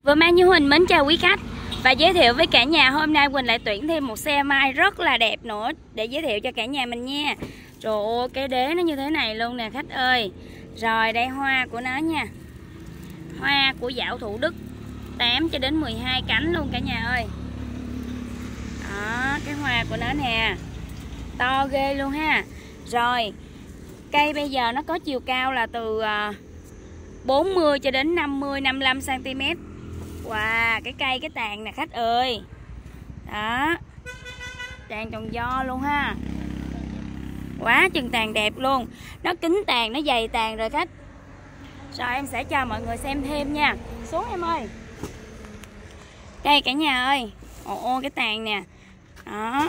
Vừa Mai Như Huỳnh mến chào quý khách và giới thiệu với cả nhà, hôm nay Huỳnh lại tuyển thêm một xe mai rất là đẹp nữa để giới thiệu cho cả nhà mình nha. Trời ơi, cái đế nó như thế này luôn nè khách ơi. Rồi đây hoa của nó nha. Hoa của dảo Thủ Đức 8 cho đến 12 cánh luôn cả nhà ơi. Đó, cái hoa của nó nè. To ghê luôn ha. Rồi, cây bây giờ nó có chiều cao là từ 40 cho đến 55 cm. Wow, cái tàn nè khách ơi. Đó. Tàn trồng do luôn ha. Quá chừng tàn đẹp luôn. Nó kín tàn, nó dày tàn rồi khách. Rồi em sẽ cho mọi người xem thêm nha. Xuống em ơi. Đây cả nhà ơi. Ồ cái tàn nè. Đó.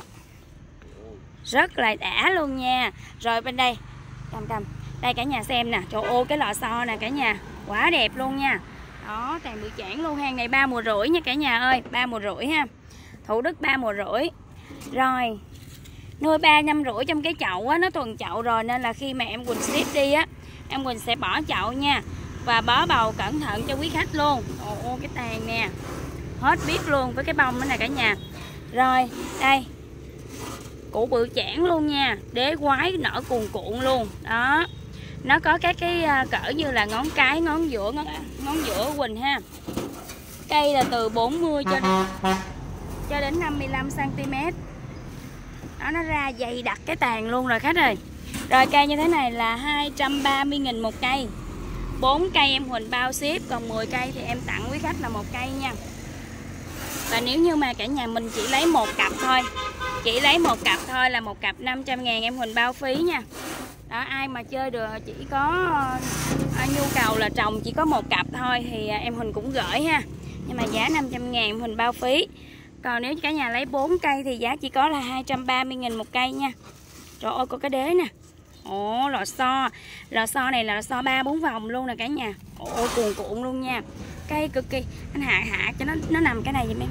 Rất là đã luôn nha. Rồi bên đây. Cầm. Đây cả nhà xem nè. Trời ơi cái lò xo nè cả nhà. Quá đẹp luôn nha. Đó, tàn bự chản luôn. Hàng này 3 mùa rưỡi nha cả nhà ơi. 3 mùa rưỡi ha. Thủ Đức 3 mùa rưỡi. Rồi nuôi 3 năm rưỡi trong cái chậu á, nó tuần chậu rồi nên là khi mà em Quỳnh ship đi á, em Quỳnh sẽ bỏ chậu nha. Và bó bầu cẩn thận cho quý khách luôn. Ồ cái tàn nè. Hết biết luôn với cái bông nữa nè cả nhà. Rồi, đây. Củ bự chản luôn nha. Đế quái nở cuồn cuộn luôn. Đó. Nó có các cái cỡ như là ngón cái, ngón giữa Quỳnh ha. Cây là từ 40 cho đến 55 cm. Đó, nó ra dày đặc cái tàn luôn rồi khách ơi. Rồi cây như thế này là 230.000 một cây. 4 cây em Huỳnh bao ship, còn 10 cây thì em tặng quý khách là một cây nha. Và nếu như mà cả nhà mình chỉ lấy một cặp thôi, chỉ lấy một cặp thôi là một cặp 500.000 em Huỳnh bao phí nha. Đó, ai mà chơi được chỉ có nhu cầu là trồng chỉ có một cặp thôi thì em Huỳnh cũng gửi ha. Nhưng mà giá 500.000 em Huỳnh bao phí. Còn nếu cả nhà lấy 4 cây thì giá chỉ có là 230.000 một cây nha. Trời ơi có cái đế nè. Ồ lò xo. Lò xo này là lò xo 3-4 vòng luôn nè cả nhà. Ồ cuồn cuộn luôn nha. Cây cực kỳ. Anh hạ cho nó nằm cái này giùm em.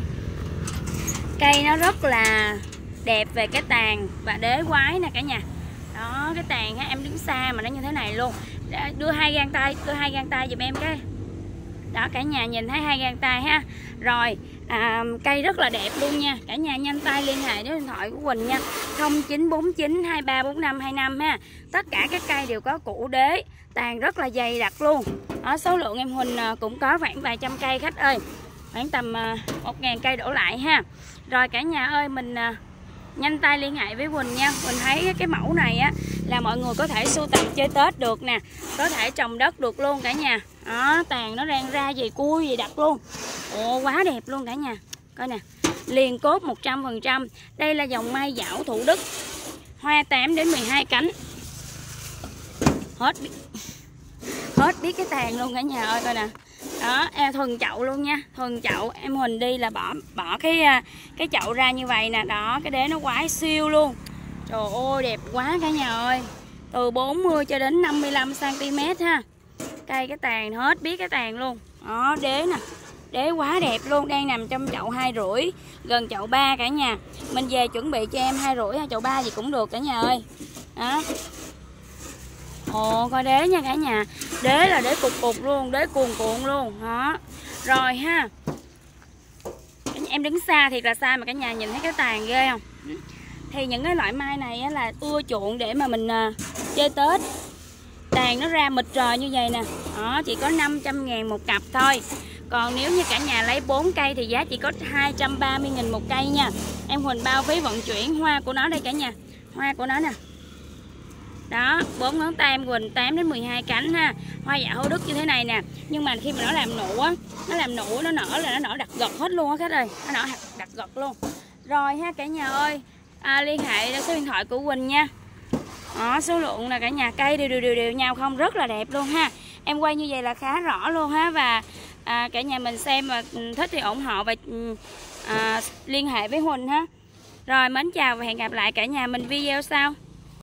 Cây nó rất là đẹp về cái tàn và đế quái nè cả nhà. Đó cái tàn ha, em đứng xa mà nó như thế này luôn. Đưa hai gang tay giùm em cái. Đó cả nhà nhìn thấy hai gang tay ha. Rồi cây rất là đẹp luôn nha. Cả nhà nhanh tay liên hệ với điện thoại của Quỳnh nha. 0949 2345 25 ha. Tất cả các cây đều có củ đế, tàn rất là dày đặc luôn. Đó, số lượng em Huỳnh cũng có khoảng vài trăm cây khách ơi. Khoảng tầm 1.000 cây đổ lại ha. Rồi cả nhà ơi mình nhanh tay liên hệ với Quỳnh nha. Quỳnh thấy cái mẫu này á là mọi người có thể sưu tầm chơi Tết được nè, có thể trồng đất được luôn cả nhà. Đó, tàn nó rang ra dày cui dày đặc luôn. Ồ quá đẹp luôn cả nhà. Coi nè, liền cốt 100%. Đây là dòng mai dảo Thủ Đức. Hoa 8 đến 12 cánh. Hết biết cái tàn luôn cả nhà ơi coi nè. Đó, thuần chậu luôn nha. Thuần chậu em Huỳnh đi là bỏ cái chậu ra như vậy nè. Đó, cái đế nó quái siêu luôn. Trời ơi đẹp quá cả nhà ơi. Từ 40 cho đến 55 cm ha. Cây cái tàn hết biết cái tàn luôn. Đó, đế nè. Đế quá đẹp luôn, đang nằm trong chậu 2,5, gần chậu 3 cả nhà. Mình về chuẩn bị cho em 2,5 hay chậu 3 gì cũng được cả nhà ơi. Đó. Ồ coi đế nha cả nhà. Đế là đế cục luôn, đế cuồn cuộn luôn. Đó. Rồi ha. Em đứng xa thiệt là xa mà cả nhà nhìn thấy cái tàn ghê không? Thì những cái loại mai này á, là ưa chuộng để mà mình chơi Tết. Tàn nó ra mịt rời như vậy nè. Đó, chỉ có 500.000 một cặp thôi. Còn nếu như cả nhà lấy 4 cây thì giá chỉ có 230.000 một cây nha. Em Huỳnh bao phí vận chuyển. Hoa của nó đây cả nhà. Hoa của nó nè. Đó, 4 ngón tay em Quỳnh 8 đến 12 cánh ha. Hoa dạo Thủ Đức như thế này nè. Nhưng mà khi mà nó làm nụ á, nó nở là nó nở đặt gật hết luôn á khách ơi. Nó nở đặt gật luôn. Rồi ha cả nhà ơi. Liên hệ số điện thoại của Quỳnh nha. Đó, số lượng là cả nhà cây đều nhau không, rất là đẹp luôn ha. Em quay như vậy là khá rõ luôn ha. Và cả nhà mình xem và thích thì ủng hộ và liên hệ với Huỳnh ha. Rồi mến chào và hẹn gặp lại cả nhà mình video sau.